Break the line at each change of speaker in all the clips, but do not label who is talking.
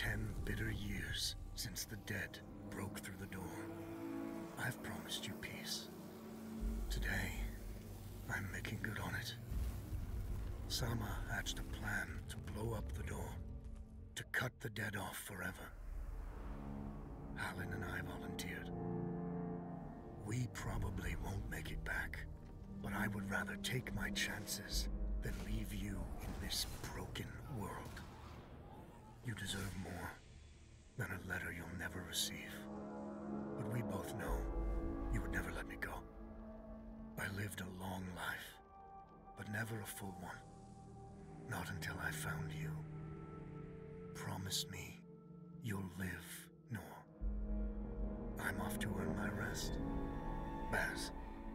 10 bitter years since the dead broke through the door. I've promised you peace. Today, I'm making good on it. Sama hatched a plan to blow up the door, to cut the dead off forever. Halin and I volunteered. We probably won't make it back, but I would rather take my chances than leave you in this broken world. You deserve more than a letter you'll never receive. But we both know you would never let me go. I lived a long life, but never a full one. Not until I found you. Promise me you'll live, Noor. I'm off to earn my rest. Baz.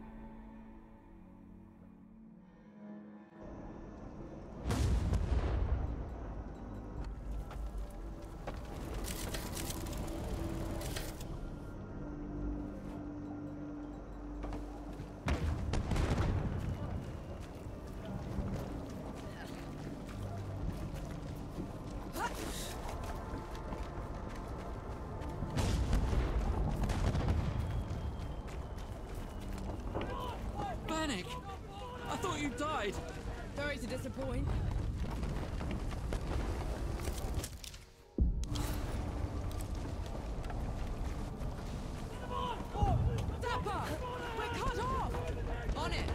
I thought you died!
Sorry to disappoint. Dapper! We're cut off! On it!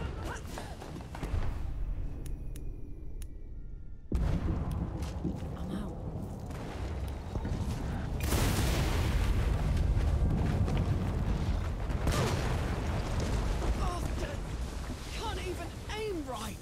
I'm out. Right.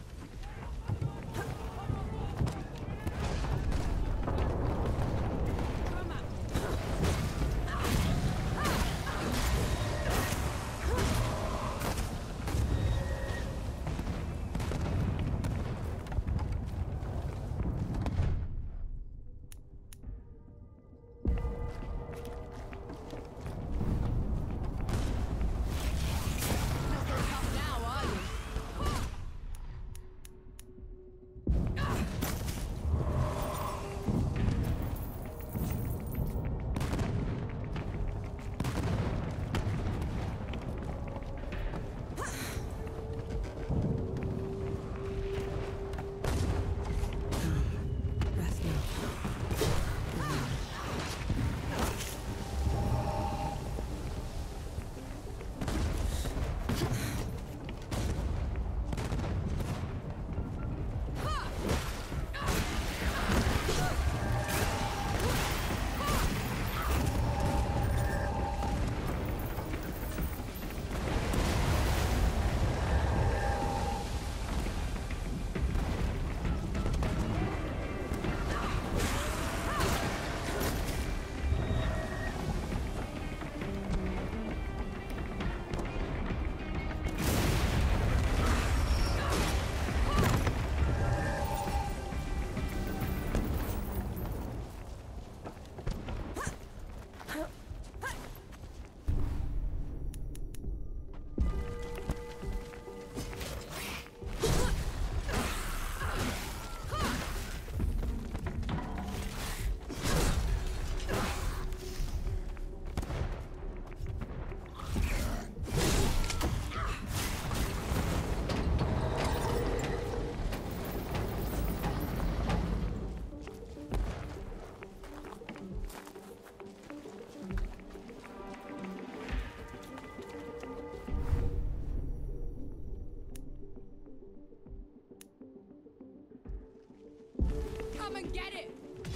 Come and get it!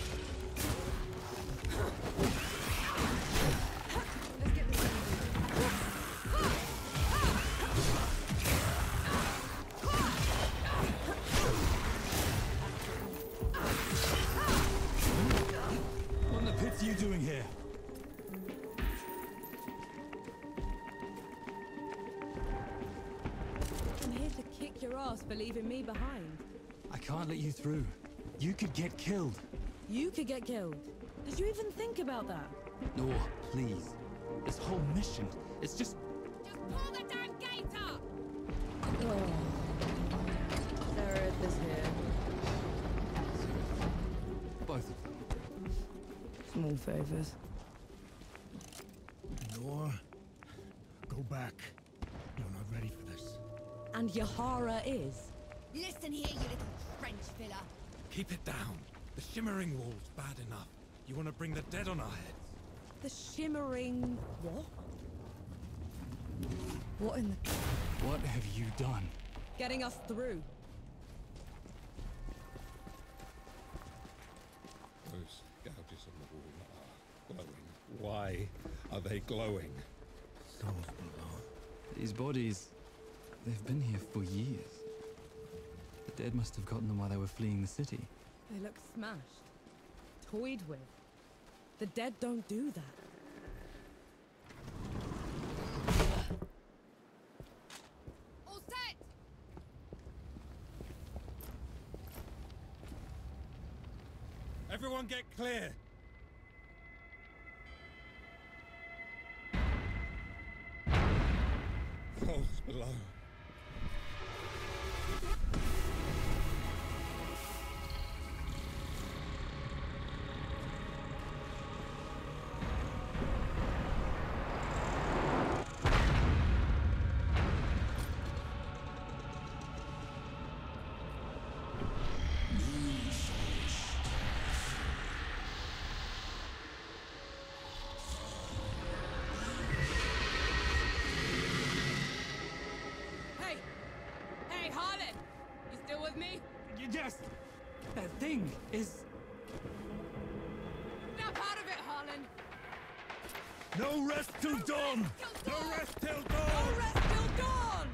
Let's get this
What in the pits are you doing here?
I'm here to kick your ass for leaving me behind.
I can't let you through. You could get killed.
You could get killed. Did you even think about that?
No, please. This whole mission, it's just...
Just pull the damn gate up!
Oh. There it is here.
Both of them.
return favors.
Nor, go back. You're not ready for this.
And Yahara is?
Listen here, you little French filler.
Keep it down. The Shimmering Wall's bad enough. You want to bring the dead on our heads?
The shimmering... what? What in the...
What have you done?
Getting us through.
Those gouges on the wall are glowing. Why are they glowing?
Souls below.
These bodies, they've been here for years. The dead must have gotten them while they were fleeing the city.
They look smashed. Toyed with. The dead don't do that.
All set!
Everyone get clear! Souls below.
Hey! Hey, Harlan! You still with me?
Yes! That thing is...
Snap out of it, Harlan!
No rest till dawn!
No rest till
No
dawn!
rest till dawn!